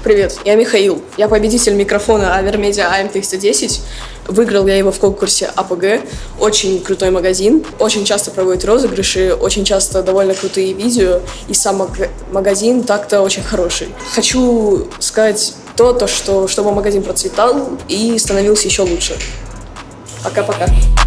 Привет, я Михаил. Я победитель микрофона Avermedia AM310. Выиграл я его в конкурсе АПГ. Очень крутой магазин. Очень часто проводит розыгрыши, очень часто довольно крутые видео. И сам магазин так-то очень хороший. Хочу сказать то, что чтобы магазин процветал и становился еще лучше. Пока-пока.